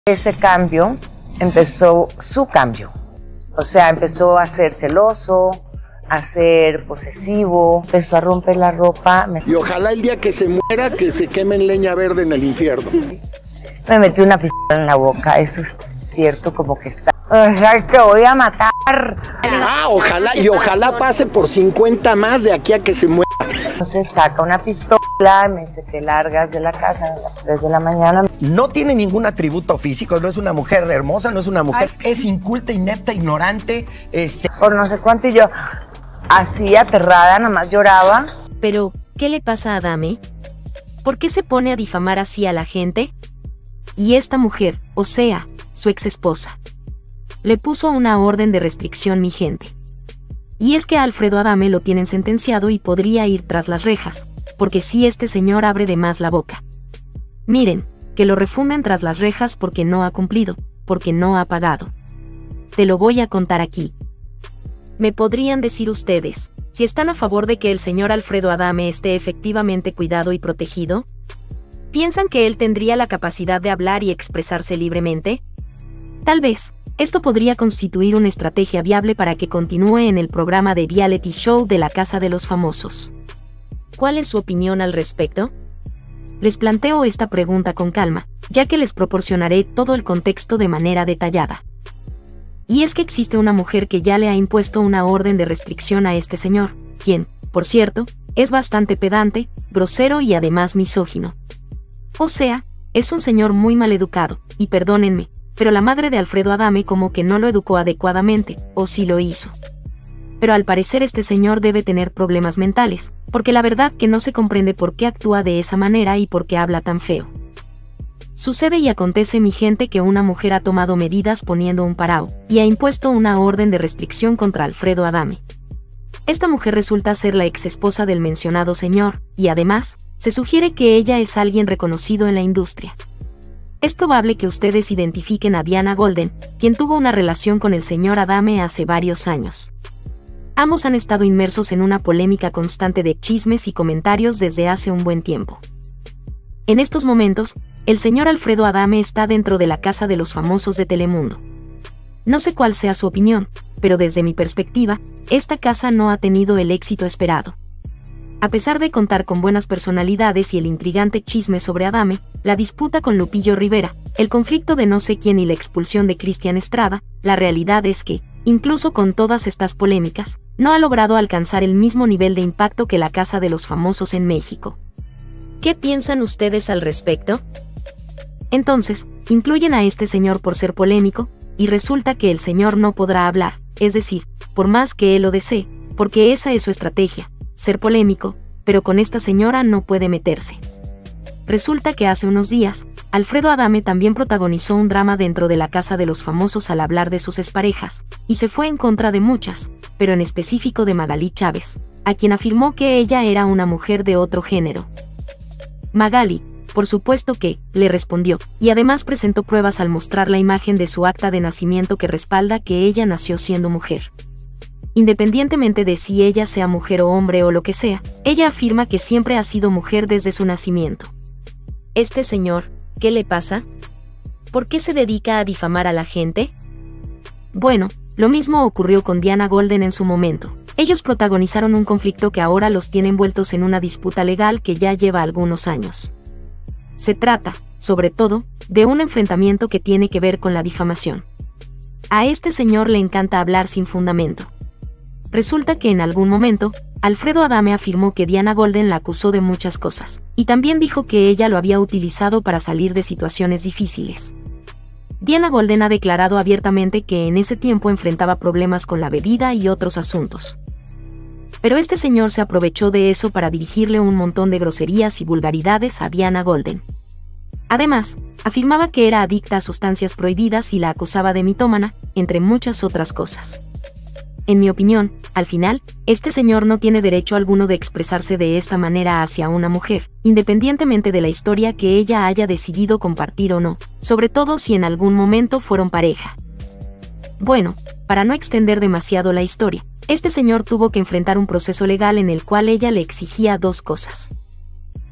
Ese cambio empezó su cambio. O sea, empezó a ser celoso, a ser posesivo, empezó a romper la ropa. Y ojalá el día que se muera, que se queme en leña verde en el infierno. Me metió una pistola en la boca, eso es cierto, como que está. ¡Ay, te voy a matar! Ah, ojalá, y ojalá pase por 50 más de aquí a que se muera. Entonces saca una pistola, me dice, te largas de la casa a las 3 de la mañana. No tiene ningún atributo físico, no es una mujer hermosa, no es una mujer, es inculta, inepta, ignorante, Por no sé cuánto, y yo así aterrada, nada más lloraba. Pero, ¿qué le pasa a Adame? ¿Por qué se pone a difamar así a la gente? Y esta mujer, o sea, su ex esposa, le puso una orden de restricción, mi gente. Y es que a Alfredo Adame lo tienen sentenciado y podría ir tras las rejas, porque si este señor abre de más la boca. Miren, que lo refunden tras las rejas porque no ha cumplido, porque no ha pagado. Te lo voy a contar aquí. ¿Me podrían decir ustedes, si están a favor de que el señor Alfredo Adame esté efectivamente cuidado y protegido? ¿Piensan que él tendría la capacidad de hablar y expresarse libremente? Tal vez, esto podría constituir una estrategia viable para que continúe en el programa de reality show de la Casa de los Famosos. ¿Cuál es su opinión al respecto? Les planteo esta pregunta con calma, ya que les proporcionaré todo el contexto de manera detallada. Y es que existe una mujer que ya le ha impuesto una orden de restricción a este señor, quien, por cierto, es bastante pedante, grosero y además misógino. O sea, es un señor muy mal educado, y perdónenme, pero la madre de Alfredo Adame como que no lo educó adecuadamente, o sí lo hizo. Pero al parecer este señor debe tener problemas mentales, porque la verdad que no se comprende por qué actúa de esa manera y por qué habla tan feo. Sucede y acontece, mi gente, que una mujer ha tomado medidas poniendo un parao, y ha impuesto una orden de restricción contra Alfredo Adame. Esta mujer resulta ser la ex esposa del mencionado señor, y además, se sugiere que ella es alguien reconocido en la industria. Es probable que ustedes identifiquen a Diana Golden, quien tuvo una relación con el señor Adame hace varios años. Ambos han estado inmersos en una polémica constante de chismes y comentarios desde hace un buen tiempo. En estos momentos, el señor Alfredo Adame está dentro de la Casa de los Famosos de Telemundo. No sé cuál sea su opinión, pero desde mi perspectiva, esta casa no ha tenido el éxito esperado. A pesar de contar con buenas personalidades y el intrigante chisme sobre Adame, la disputa con Lupillo Rivera, el conflicto de no sé quién y la expulsión de Cristian Estrada, la realidad es que, incluso con todas estas polémicas, no ha logrado alcanzar el mismo nivel de impacto que la Casa de los Famosos en México. ¿Qué piensan ustedes al respecto? Entonces, incluyen a este señor por ser polémico, y resulta que el señor no podrá hablar, es decir, por más que él lo desee, porque esa es su estrategia, ser polémico, pero con esta señora no puede meterse. Resulta que hace unos días, Alfredo Adame también protagonizó un drama dentro de la Casa de los Famosos al hablar de sus exparejas, y se fue en contra de muchas, pero en específico de Magali Chávez, a quien afirmó que ella era una mujer de otro género. Magali, por supuesto que, le respondió, y además presentó pruebas al mostrar la imagen de su acta de nacimiento que respalda que ella nació siendo mujer. Independientemente de si ella sea mujer o hombre o lo que sea, ella afirma que siempre ha sido mujer desde su nacimiento. Este señor, ¿qué le pasa? ¿Por qué se dedica a difamar a la gente? Bueno, lo mismo ocurrió con Diana Golden en su momento. Ellos protagonizaron un conflicto que ahora los tiene envueltos en una disputa legal que ya lleva algunos años. Se trata, sobre todo, de un enfrentamiento que tiene que ver con la difamación. A este señor le encanta hablar sin fundamento. Resulta que en algún momento, Alfredo Adame afirmó que Diana Golden la acusó de muchas cosas, y también dijo que ella lo había utilizado para salir de situaciones difíciles. Diana Golden ha declarado abiertamente que en ese tiempo enfrentaba problemas con la bebida y otros asuntos. Pero este señor se aprovechó de eso para dirigirle un montón de groserías y vulgaridades a Diana Golden. Además, afirmaba que era adicta a sustancias prohibidas y la acusaba de mitómana, entre muchas otras cosas. En mi opinión, al final, este señor no tiene derecho alguno de expresarse de esta manera hacia una mujer, independientemente de la historia que ella haya decidido compartir o no, sobre todo si en algún momento fueron pareja. Bueno, para no extender demasiado la historia, este señor tuvo que enfrentar un proceso legal en el cual ella le exigía dos cosas.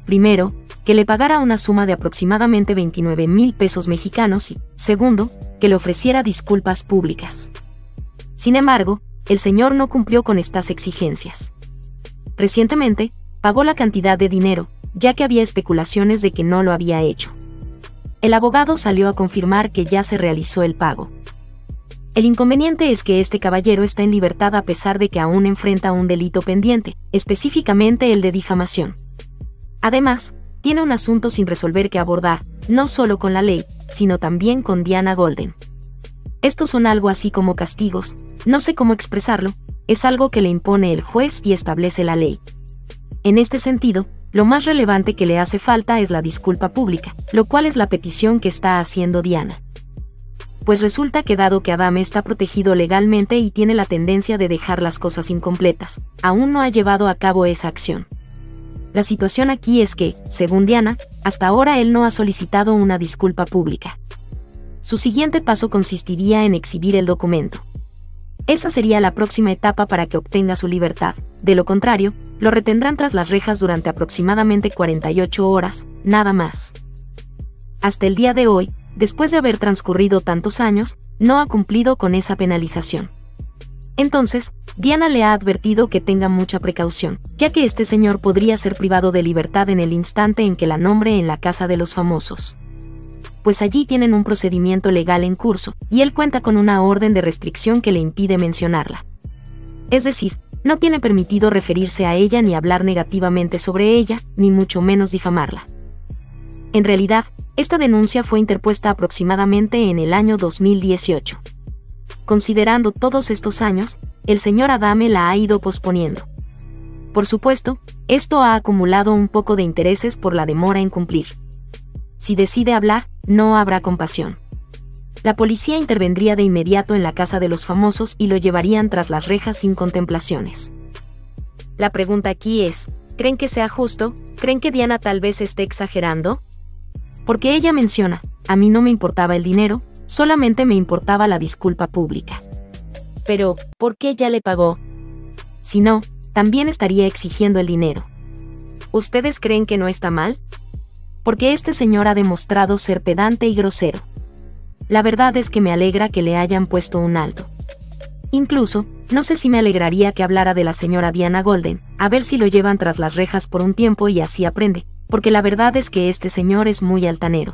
primero, que le pagara una suma de aproximadamente 29,000 pesos mexicanos y, segundo, que le ofreciera disculpas públicas. Sin embargo, el señor no cumplió con estas exigencias. Recientemente, pagó la cantidad de dinero, ya que había especulaciones de que no lo había hecho. El abogado salió a confirmar que ya se realizó el pago. El inconveniente es que este caballero está en libertad a pesar de que aún enfrenta un delito pendiente, específicamente el de difamación. Además, tiene un asunto sin resolver que abordar, no solo con la ley, sino también con Diana Golden. Estos son algo así como castigos, no sé cómo expresarlo, es algo que le impone el juez y establece la ley. En este sentido, lo más relevante que le hace falta es la disculpa pública, lo cual es la petición que está haciendo Diana. Pues resulta que dado que Adame está protegido legalmente y tiene la tendencia de dejar las cosas incompletas, aún no ha llevado a cabo esa acción. La situación aquí es que, según Diana, hasta ahora él no ha solicitado una disculpa pública. Su siguiente paso consistiría en exhibir el documento. Esa sería la próxima etapa para que obtenga su libertad. De lo contrario, lo retendrán tras las rejas durante aproximadamente 48 horas, nada más. Hasta el día de hoy, después de haber transcurrido tantos años, no ha cumplido con esa penalización. Entonces, Diana le ha advertido que tenga mucha precaución, ya que este señor podría ser privado de libertad en el instante en que la nombre en la Casa de los Famosos. Pues allí tienen un procedimiento legal en curso, y él cuenta con una orden de restricción que le impide mencionarla. Es decir, no tiene permitido referirse a ella ni hablar negativamente sobre ella, ni mucho menos difamarla. En realidad, esta denuncia fue interpuesta aproximadamente en el año 2018. Considerando todos estos años, el señor Adame la ha ido posponiendo. Por supuesto, esto ha acumulado un poco de intereses por la demora en cumplir. Si decide hablar, no habrá compasión. La policía intervendría de inmediato en la Casa de los Famosos y lo llevarían tras las rejas sin contemplaciones. La pregunta aquí es, ¿creen que sea justo? ¿Creen que Diana tal vez esté exagerando? Porque ella menciona, a mí no me importaba el dinero, solamente me importaba la disculpa pública. Pero, ¿por qué ya le pagó? Si no, también estaría exigiendo el dinero. ¿Ustedes creen que no está mal? Porque este señor ha demostrado ser pedante y grosero. La verdad es que me alegra que le hayan puesto un alto. Incluso, no sé si me alegraría que hablara de la señora Diana Golden, a ver si lo llevan tras las rejas por un tiempo y así aprende, porque la verdad es que este señor es muy altanero.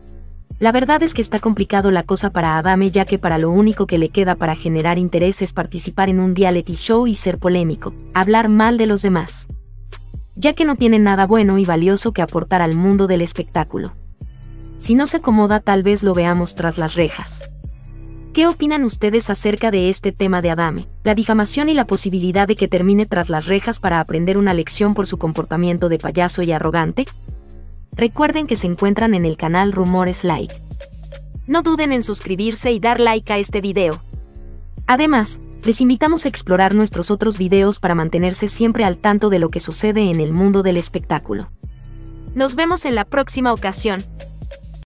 La verdad es que está complicado la cosa para Adame, ya que para lo único que le queda para generar interés es participar en un reality show y ser polémico, hablar mal de los demás. Ya que no tiene nada bueno y valioso que aportar al mundo del espectáculo. Si no se acomoda, tal vez lo veamos tras las rejas. ¿Qué opinan ustedes acerca de este tema de Adame, la difamación y la posibilidad de que termine tras las rejas para aprender una lección por su comportamiento de payaso y arrogante? Recuerden que se encuentran en el canal Rumores Like. No duden en suscribirse y dar like a este video. Además, les invitamos a explorar nuestros otros videos para mantenerse siempre al tanto de lo que sucede en el mundo del espectáculo. Nos vemos en la próxima ocasión.